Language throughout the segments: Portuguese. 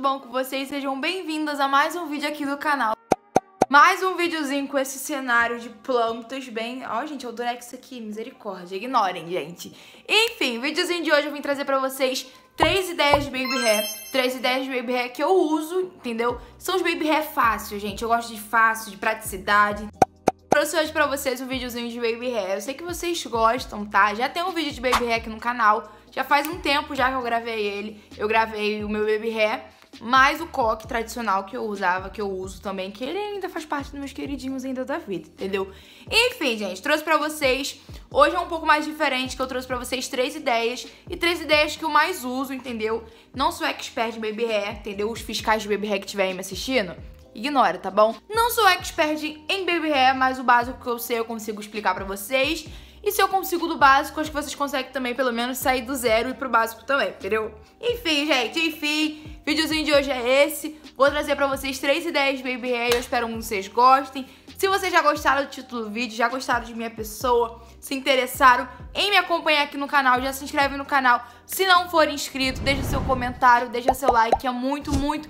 bom com vocês? Sejam bem-vindas a mais um vídeo aqui do canal. Mais um videozinho com esse cenário de plantas bem... Ó, gente, é o Durex aqui, misericórdia, ignorem, gente. Enfim, o videozinho de hoje eu vim trazer pra vocês 3 ideias de baby hair. 3 ideias de baby hair que eu uso, entendeu? São os baby hair fáceis, gente. Eu gosto de fácil, de praticidade. Trouxe hoje pra vocês um videozinho de baby hair. Eu sei que vocês gostam, tá? Já tem um vídeo de baby hair aqui no canal. Já faz um tempo já que eu gravei ele. Eu gravei o meu baby hair, mais o coque tradicional que eu usava, que eu uso também, que ele ainda faz parte dos meus queridinhos ainda da vida, entendeu? Enfim, gente, trouxe pra vocês. Hoje é um pouco mais diferente, que eu trouxe pra vocês 3 ideias. E 3 ideias que eu mais uso, entendeu? Não sou expert de baby hair, entendeu? Os fiscais de baby hair que estiverem me assistindo, ignora, tá bom? Não sou expert em baby hair, mas o básico que eu sei eu consigo explicar pra vocês. E se eu consigo do básico, acho que vocês conseguem também pelo menos sair do zero e ir pro básico também, entendeu? Enfim, gente, videozinho de hoje é esse. Vou trazer pra vocês 3 ideias de baby hair, eu espero que vocês gostem. Se vocês já gostaram do título do vídeo, já gostaram de minha pessoa, se interessaram em me acompanhar aqui no canal, já se inscreve no canal. Se não for inscrito, deixa seu comentário, deixa seu like, que é muito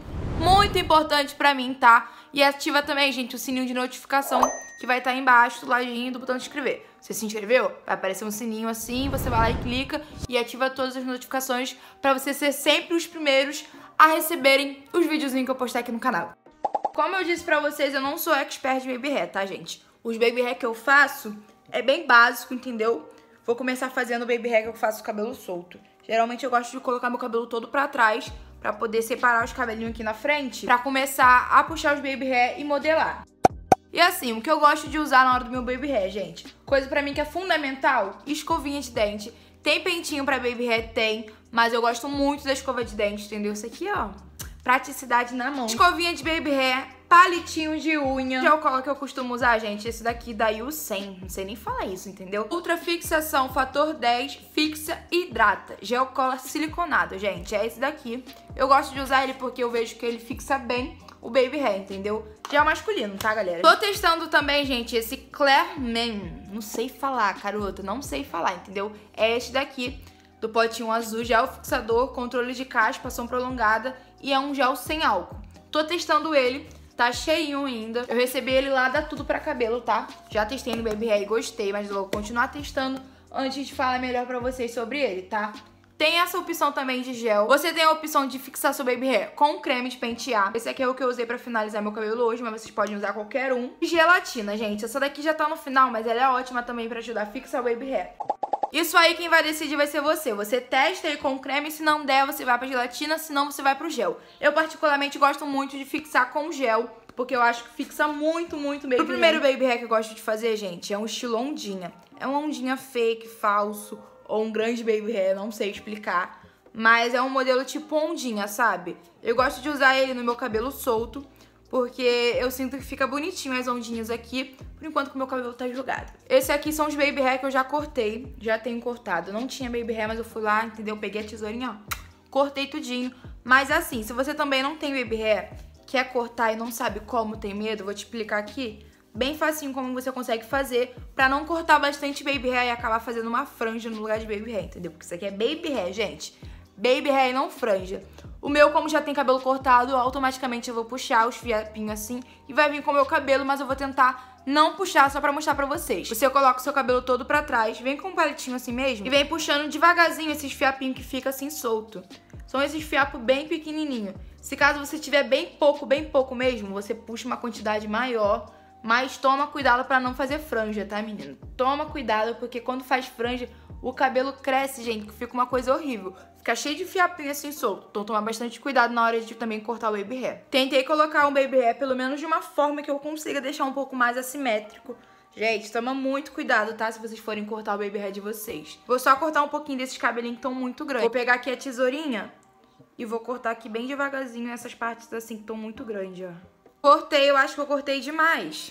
importante pra mim, tá? E ativa também, gente, o sininho de notificação que vai estar embaixo do ladinho do botão de inscrever. Você se inscreveu? Vai aparecer um sininho assim, você vai lá e clica e ativa todas as notificações pra você ser sempre os primeiros a receberem os videozinhos que eu postar aqui no canal. Como eu disse pra vocês, eu não sou expert de baby hair, tá, gente? Os baby hair que eu faço é bem básico, entendeu? Vou começar fazendo o baby hair que eu faço com o cabelo solto. Geralmente eu gosto de colocar meu cabelo todo pra trás, pra poder separar os cabelinhos aqui na frente, pra começar a puxar os baby hair e modelar. E assim, o que eu gosto de usar na hora do meu baby hair, gente, coisa pra mim que é fundamental, escovinha de dente. Tem pentinho pra baby hair? Tem, mas eu gosto muito da escova de dente, entendeu? Isso aqui, ó, praticidade na mão. Escovinha de baby hair, palitinho de unha. Gel cola que eu costumo usar, gente, esse daqui da U100, não sei nem falar isso, entendeu? Ultra fixação, fator 10, fixa e hidrata. Gel cola siliconado, gente, é esse daqui. Eu gosto de usar ele porque eu vejo que ele fixa bem o baby hair, entendeu? Gel masculino, tá, galera? Tô testando também, gente, esse Clairman. Não sei falar, garota, não sei falar, entendeu? É este daqui, do potinho azul, gel fixador, controle de caspa, ação prolongada e é um gel sem álcool. Tô testando ele, tá cheinho ainda. Eu recebi ele lá da Tudo Pra Cabelo, tá? Já testei no baby hair e gostei, mas eu vou continuar testando antes de falar melhor pra vocês sobre ele, tá? Tem essa opção também de gel. Você tem a opção de fixar seu baby hair com creme de pentear. Esse aqui é o que eu usei pra finalizar meu cabelo hoje, mas vocês podem usar qualquer um. E gelatina, gente. Essa daqui já tá no final, mas ela é ótima também pra ajudar a fixar o baby hair. Isso aí quem vai decidir vai ser você. Você testa ele com creme, se não der, você vai pra gelatina, se não, você vai pro gel. Eu particularmente gosto muito de fixar com gel, porque eu acho que fixa muito baby hair. O primeiro baby hair que eu gosto de fazer, gente, é um estilo ondinha. É uma ondinha fake, falso, ou um grande baby hair, não sei explicar. Mas é um modelo tipo ondinha, sabe? Eu gosto de usar ele no meu cabelo solto, porque eu sinto que fica bonitinho as ondinhas aqui, por enquanto que o meu cabelo tá jogado. Esse aqui são os baby hair que eu já cortei, já tenho cortado. Não tinha baby hair, mas eu fui lá, entendeu? Peguei a tesourinha, ó, cortei tudinho. Mas assim, se você também não tem baby hair, quer cortar e não sabe como, tem medo, vou te explicar aqui bem facinho como você consegue fazer pra não cortar bastante baby hair e acabar fazendo uma franja no lugar de baby hair, entendeu? Porque isso aqui é baby hair, gente. Baby hair não franja. O meu, como já tem cabelo cortado, automaticamente eu vou puxar os fiapinhos assim e vai vir com o meu cabelo, mas eu vou tentar não puxar só pra mostrar pra vocês. Você coloca o seu cabelo todo pra trás, vem com um palitinho assim mesmo e vem puxando devagarzinho esses fiapinhos que fica assim solto. São esses fiapos bem pequenininhos. Se caso você tiver bem pouco mesmo, você puxa uma quantidade maior. Mas toma cuidado pra não fazer franja, tá, menino? Toma cuidado, porque quando faz franja, o cabelo cresce, gente, que fica uma coisa horrível. Fica cheio de fiapinho assim solto. Então toma bastante cuidado na hora de também cortar o baby hair. Tentei colocar um baby hair pelo menos de uma forma que eu consiga deixar um pouco mais assimétrico. Gente, toma muito cuidado, tá? Se vocês forem cortar o baby hair de vocês. Vou só cortar um pouquinho desses cabelinhos que estão muito grandes. Vou pegar aqui a tesourinha e vou cortar aqui bem devagarzinho essas partes assim que estão muito grandes, ó. Cortei, eu acho que eu cortei demais.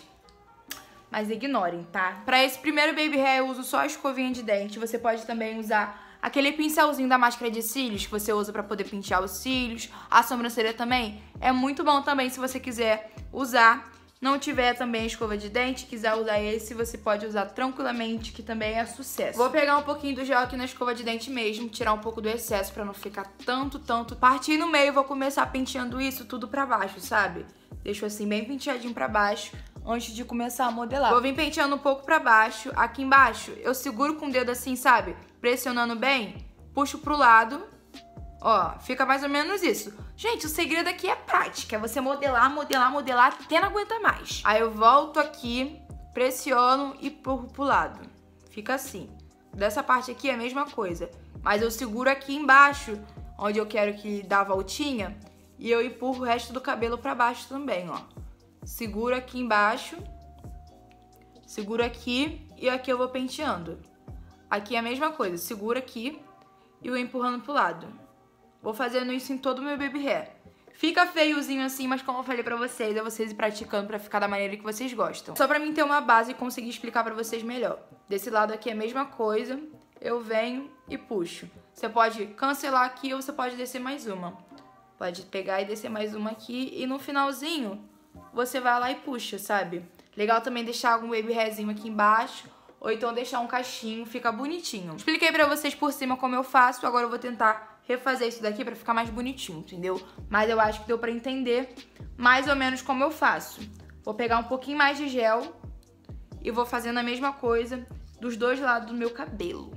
Mas ignorem, tá? Pra esse primeiro baby hair eu uso só a escovinha de dente. Você pode também usar aquele pincelzinho da máscara de cílios que você usa pra poder pentear os cílios. A sobrancelha também é muito bom também se você quiser usar. não tiver também a escova de dente, quiser usar esse, você pode usar tranquilamente, que também é sucesso. Vou pegar um pouquinho do gel aqui na escova de dente mesmo, tirar um pouco do excesso pra não ficar tanto. Partir no meio, vou começar penteando isso tudo pra baixo, sabe? Deixo assim bem penteadinho pra baixo antes de começar a modelar. Vou vir penteando um pouco pra baixo. Aqui embaixo, eu seguro com o dedo assim, sabe? Pressionando bem, puxo pro lado. Ó, fica mais ou menos isso. Gente, o segredo aqui é prática. É você modelar, modelar, modelar até não aguentar mais. Aí eu volto aqui, pressiono e empurro pro lado. Fica assim. Dessa parte aqui é a mesma coisa. Mas eu seguro aqui embaixo, onde eu quero que dá a voltinha, e eu empurro o resto do cabelo pra baixo também, ó. Seguro aqui embaixo, seguro aqui e aqui eu vou penteando. Aqui é a mesma coisa, seguro aqui e vou empurrando pro lado. Vou fazendo isso em todo o meu baby hair. Fica feiozinho assim, mas como eu falei pra vocês, é vocês ir praticando pra ficar da maneira que vocês gostam. Só pra mim ter uma base e conseguir explicar pra vocês melhor. Desse lado aqui é a mesma coisa, eu venho e puxo. Você pode cancelar aqui ou você pode descer mais uma. Pode pegar e descer mais uma aqui e no finalzinho você vai lá e puxa, sabe? Legal também deixar algum baby hairzinho aqui embaixo ou então deixar um cachinho, fica bonitinho. Expliquei pra vocês por cima como eu faço, agora eu vou tentar refazer isso daqui pra ficar mais bonitinho, entendeu? Mas eu acho que deu pra entender mais ou menos como eu faço. Vou pegar um pouquinho mais de gel e vou fazendo a mesma coisa dos dois lados do meu cabelo.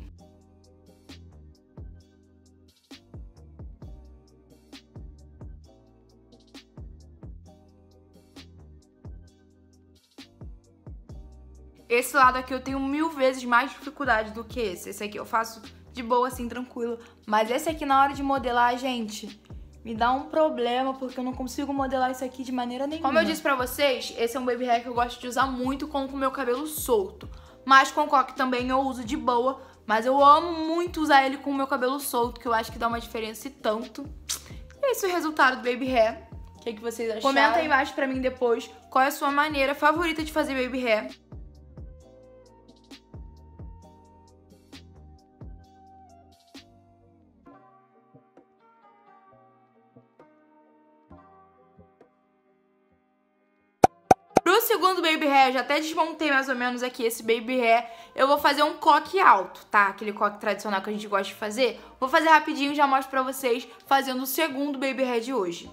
Esse lado aqui eu tenho 1000 vezes mais dificuldade do que esse. Esse aqui eu faço de boa, assim, tranquilo. Mas esse aqui, na hora de modelar, gente, me dá um problema, porque eu não consigo modelar isso aqui de maneira nenhuma. Como eu disse pra vocês, esse é um baby hair que eu gosto de usar muito com o meu cabelo solto. Mas com coque também eu uso de boa. Mas eu amo muito usar ele com o meu cabelo solto, que eu acho que dá uma diferença e tanto. E esse é o resultado do baby hair. O que vocês acharam? Comenta aí embaixo pra mim depois qual é a sua maneira favorita de fazer baby hair. Pro segundo baby hair, já até desmontei mais ou menos aqui esse baby hair. Eu vou fazer um coque alto, tá? Aquele coque tradicional que a gente gosta de fazer. Vou fazer rapidinho e já mostro pra vocês fazendo o segundo baby hair de hoje.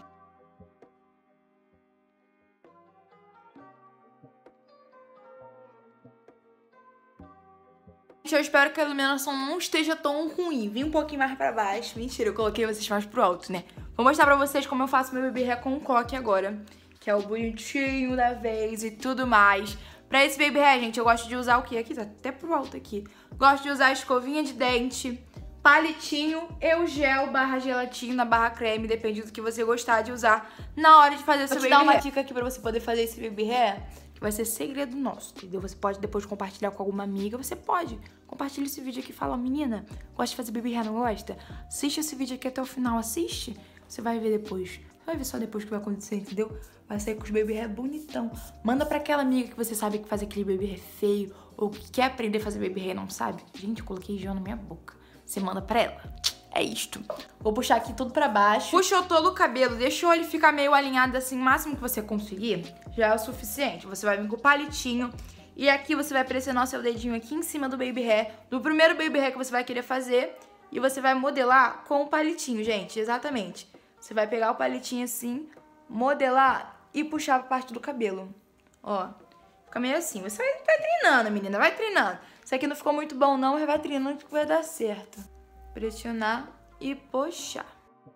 Eu espero que a iluminação não esteja tão ruim. Vim um pouquinho mais pra baixo. Mentira, eu coloquei vocês mais pro alto, né? Vou mostrar pra vocês como eu faço meu baby hair com o coque agora, que é o bonitinho da vez e tudo mais. Pra esse baby hair, gente, eu gosto de usar o quê? Aqui, tá até pro alto aqui. Gosto de usar escovinha de dente, palitinho, gel, barra gelatina, barra creme, depende do que você gostar de usar na hora de fazer o seu baby hair. Vou te dar uma dica aqui pra você poder fazer esse baby hair, que vai ser segredo nosso, entendeu? Você pode depois compartilhar com alguma amiga, você pode. Compartilha esse vídeo aqui e fala, menina, gosta de fazer baby hair, não gosta? Assiste esse vídeo aqui até o final, assiste. Você vai ver depois. Vai ver só depois o que vai acontecer, entendeu? Vai sair com os baby hair bonitão. Manda pra aquela amiga que você sabe que faz aquele baby hair feio ou que quer aprender a fazer baby hair e não sabe. Gente, eu coloquei gel na minha boca. Você manda pra ela. É isto. Vou puxar aqui tudo pra baixo. Puxou todo o cabelo, deixou ele ficar meio alinhado assim, o máximo que você conseguir, já é o suficiente. Você vai vir com o palitinho e aqui você vai pressionar o seu dedinho aqui em cima do baby hair, do primeiro baby hair que você vai querer fazer, e você vai modelar com o palitinho, gente, exatamente. Você vai pegar o palitinho assim, modelar e puxar pra parte do cabelo. Ó, fica meio assim. Você vai treinando, menina, vai treinando. Isso aqui não ficou muito bom não, mas vai treinando que vai dar certo. Pressionar e puxar.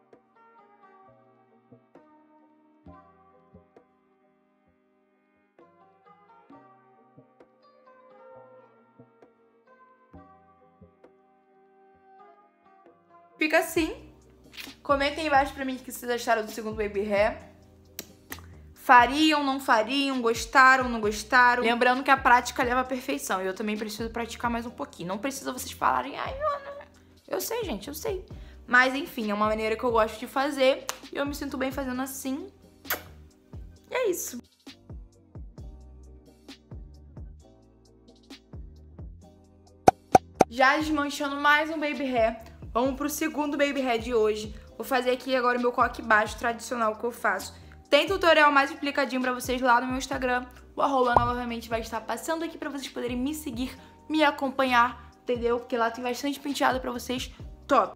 Fica assim. Comentem embaixo pra mim o que vocês acharam do segundo baby hair. Fariam, não fariam, gostaram, não gostaram. Lembrando que a prática leva à perfeição. E eu também preciso praticar mais um pouquinho. Não precisa vocês falarem, ai, Ana. Eu sei, gente, eu sei. Mas, enfim, é uma maneira que eu gosto de fazer. E eu me sinto bem fazendo assim. E é isso. Já desmanchando mais um baby hair. Vamos pro segundo baby hair de hoje. Vou fazer aqui agora o meu coque baixo tradicional que eu faço Tem tutorial mais explicadinho pra vocês lá no meu Instagram. O arroba novamente vai estar passando aqui pra vocês poderem me seguir, me acompanhar, entendeu? Porque lá tem bastante penteado pra vocês. Top!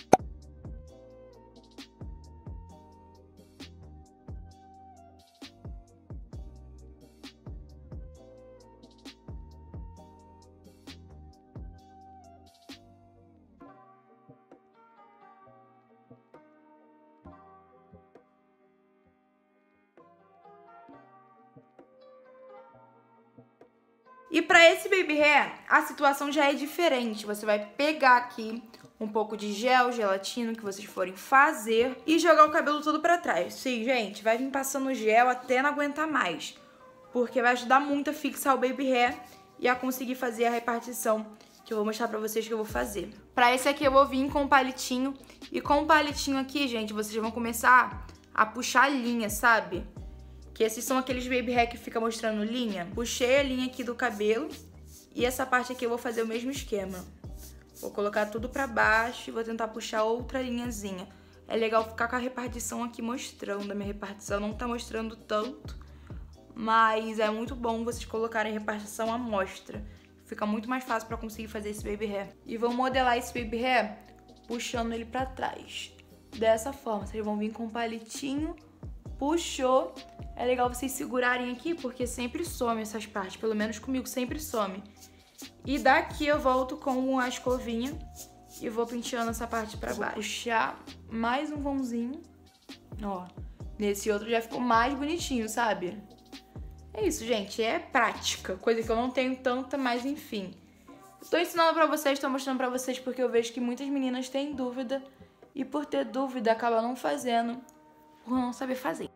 E pra esse baby hair, a situação já é diferente. Você vai pegar aqui um pouco de gel, gelatina, que vocês forem fazer e jogar o cabelo todo pra trás. Sim, gente, vai vir passando gel até não aguentar mais, porque vai ajudar muito a fixar o baby hair e a conseguir fazer a repartição que eu vou mostrar pra vocês que eu vou fazer. Pra esse aqui eu vou vir com um palitinho e com o palitinho aqui, gente, vocês vão começar a puxar a linha, sabe? Que esses são aqueles baby hair que fica mostrando linha. Puxei a linha aqui do cabelo e essa parte aqui eu vou fazer o mesmo esquema. Vou colocar tudo pra baixo e vou tentar puxar outra linhazinha. É legal ficar com a repartição aqui mostrando. A minha repartição não tá mostrando tanto, mas é muito bom vocês colocarem a repartição à mostra. Fica muito mais fácil pra conseguir fazer esse baby hair. E vou modelar esse baby hair puxando ele pra trás. Dessa forma, vocês vão vir com um palitinho, puxou. É legal vocês segurarem aqui, porque sempre some essas partes. Pelo menos comigo sempre some. E daqui eu volto com a escovinha e vou penteando essa parte pra baixo. Vou puxar mais um vãozinho. Ó, nesse outro já ficou mais bonitinho, sabe? É isso, gente. É prática. Coisa que eu não tenho tanta, mas enfim. Tô ensinando pra vocês, tô mostrando pra vocês porque eu vejo que muitas meninas têm dúvida. E por ter dúvida, acaba não fazendo, por não saber fazer.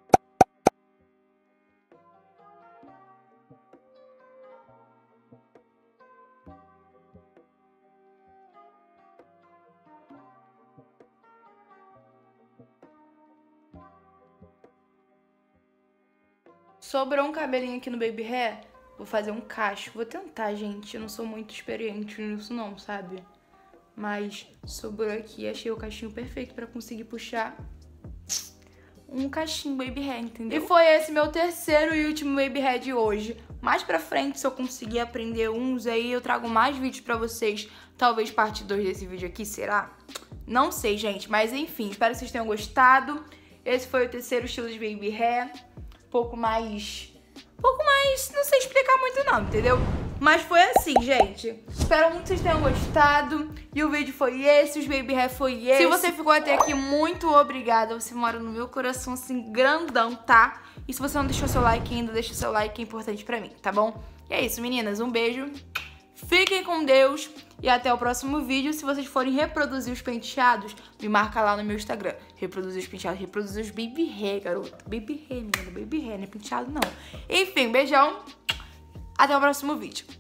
Sobrou um cabelinho aqui no baby hair, vou fazer um cacho. Vou tentar, gente, eu não sou muito experiente nisso não, sabe? Mas sobrou aqui, achei o cachinho perfeito pra conseguir puxar um cachinho baby hair, entendeu? E foi esse meu terceiro e último baby hair de hoje. Mais pra frente, se eu conseguir aprender uns aí, eu trago mais vídeos pra vocês. Talvez parte 2 desse vídeo aqui, será? Não sei, gente, mas enfim, espero que vocês tenham gostado. Esse foi o terceiro estilo de baby hair. Um pouco mais, não sei explicar muito não, entendeu? Mas foi assim, gente. Espero muito que vocês tenham gostado. E o vídeo foi esse, os baby hair foi esse. Se você ficou até aqui, muito obrigada. Você mora no meu coração, assim, grandão, tá? E se você não deixou seu like ainda, deixa seu like, que é importante pra mim, tá bom? E é isso, meninas. Um beijo. Fiquem com Deus. E até o próximo vídeo. Se vocês forem reproduzir os penteados, me marca lá no meu Instagram. Reproduzir os penteados, reproduzir os baby hair, garoto. Baby hair, menina, baby hair, não é penteado não. Enfim, beijão. Até o próximo vídeo.